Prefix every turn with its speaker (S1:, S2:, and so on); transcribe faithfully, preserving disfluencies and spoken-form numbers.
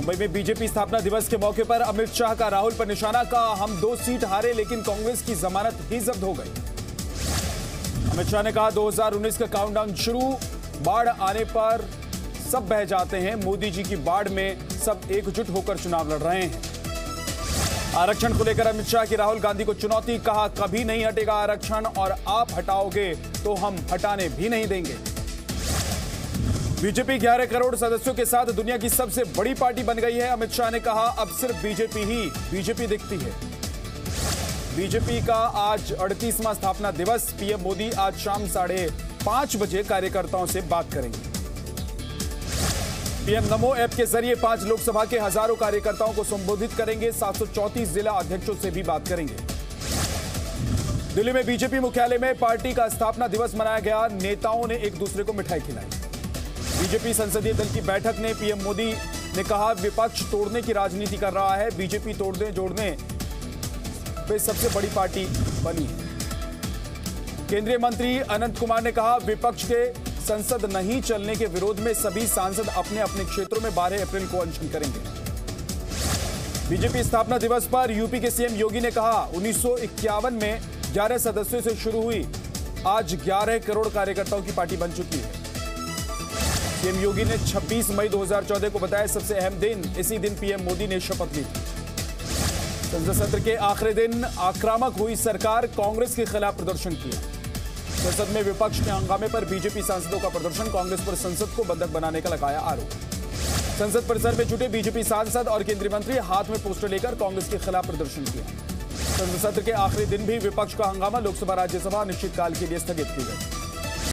S1: मुंबई में बीजेपी स्थापना दिवस के मौके पर अमित शाह का राहुल पर निशाना, कहा हम दो सीट हारे लेकिन कांग्रेस की जमानत ही जब्त हो गई। अमित शाह ने कहा दो हज़ार उन्नीस का काउंटडाउन शुरू, बाढ़ आने पर सब बह जाते हैं, मोदी जी की बाढ़ में सब एकजुट होकर चुनाव लड़ रहे हैं। आरक्षण को लेकर अमित शाह की राहुल गांधी को चुनौती, कहा कभी नहीं हटेगा आरक्षण और आप हटाओगे तो हम हटाने भी नहीं देंगे। बीजेपी ग्यारह करोड़ सदस्यों के साथ दुनिया की सबसे बड़ी पार्टी बन गई है। अमित शाह ने कहा अब सिर्फ बीजेपी ही बीजेपी दिखती है। बीजेपी का आज अड़तीसवां स्थापना दिवस, पीएम मोदी आज शाम साढ़े पांच बजे कार्यकर्ताओं से बात करेंगे। पीएम नमो ऐप के जरिए पांच लोकसभा के हजारों कार्यकर्ताओं को संबोधित करेंगे। सात सौ चौंतीस जिला अध्यक्षों से भी बात करेंगे। दिल्ली में बीजेपी मुख्यालय में पार्टी का स्थापना दिवस मनाया गया, नेताओं ने एक दूसरे को मिठाई खिलाई। बीजेपी संसदीय दल की बैठक ने पीएम मोदी ने कहा विपक्ष तोड़ने की राजनीति कर रहा है, बीजेपी तोड़ने जोड़ने पे सबसे बड़ी पार्टी बनी है। केंद्रीय मंत्री अनंत कुमार ने कहा विपक्ष के संसद नहीं चलने के विरोध में सभी सांसद अपने अपने क्षेत्रों में बारह अप्रैल को अनशन करेंगे। बीजेपी स्थापना दिवस पर यूपी के सीएम योगी ने कहा उन्नीस सौ इक्यावन में ग्यारह सदस्यों से शुरू हुई, आज ग्यारह करोड़ कार्यकर्ताओं की पार्टी बन चुकी है। सीएम योगी ने छब्बीस मई दो हज़ार चौदह को बताया सबसे अहम दिन, इसी दिन पीएम मोदी ने शपथ ली थी। संसद सत्र के आखिरी दिन आक्रामक हुई सरकार, कांग्रेस के खिलाफ प्रदर्शन किया। संसद में विपक्ष के हंगामे पर बीजेपी सांसदों का प्रदर्शन, कांग्रेस पर संसद को बंधक बनाने का लगाया आरोप। संसद परिसर में जुटे बीजेपी सांसद और केंद्रीय मंत्री हाथ में पोस्टर लेकर कांग्रेस के खिलाफ प्रदर्शन किया। संसद सत्र के आखिरी दिन भी विपक्ष का हंगामा, लोकसभा राज्यसभा अनिश्चितकाल के लिए स्थगित की गई।